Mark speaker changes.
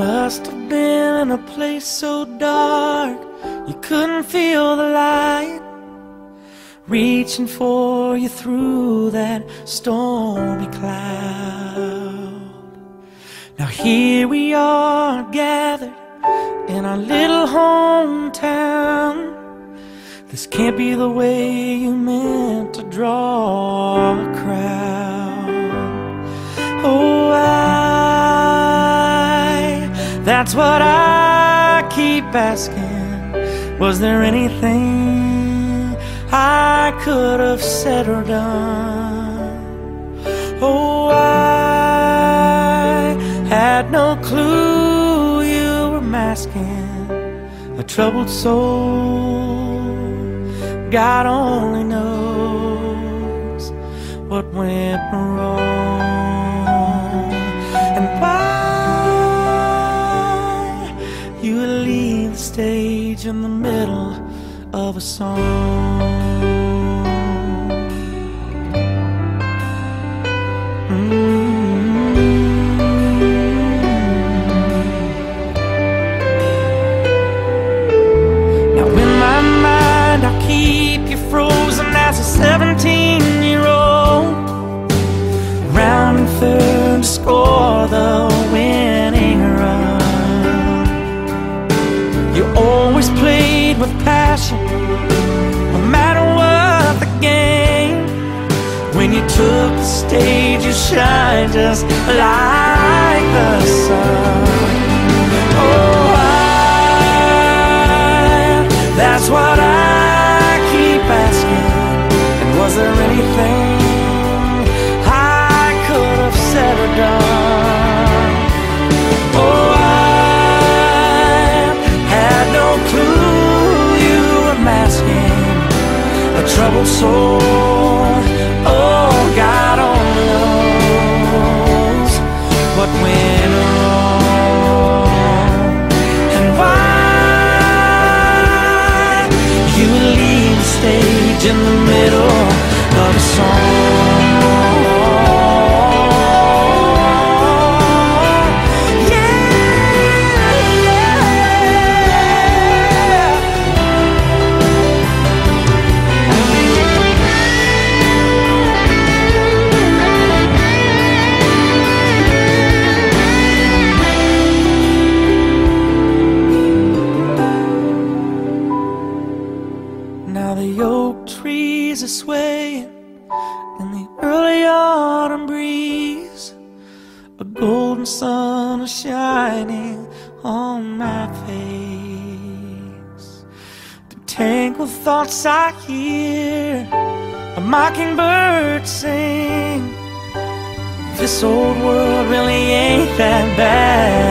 Speaker 1: must have been in a place so dark you couldn't feel the light reaching for you through that stormy cloud. Now here we are gathered in our little hometown. This can't be the way you meant to draw a crowd. Oh, that's what I keep asking. Was there anything I could have said or done? Oh, I had no clue you were masking a troubled soul. God only knows what went wrong, and why you would leave the stage in the middle of a song. Now in my mind I'll keep you frozen as a 17-year-old, rounding third to score the winning run. You always played with passion, no matter what the game. When you took the stage, you shine just like the sun. Oh, that's what I keep asking. And was there anything I could have said or done? Oh, no clue you were masking a troubled soul. Oh, God only knows what went wrong, and why you leave the stage in the middle of a song. Now the oak trees are swaying in the early autumn breeze. A golden sun is shining on my face. The tangled thoughts I hear a mockingbird sing. This old world really ain't that bad